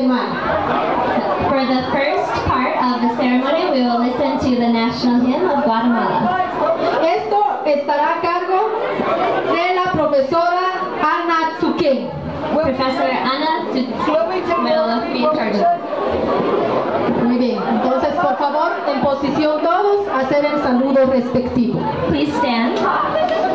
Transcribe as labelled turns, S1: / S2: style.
S1: Guatemala.
S2: For the first part of the ceremony, we will listen to the national hymn of Guatemala.
S1: Esto estará a cargo de la profesora Ana Tzuquén.
S2: Professor Anna will be in charge of it.
S1: Muy bien, entonces por favor, en posición todos, hacer el saludo respectivo.
S2: Please stand.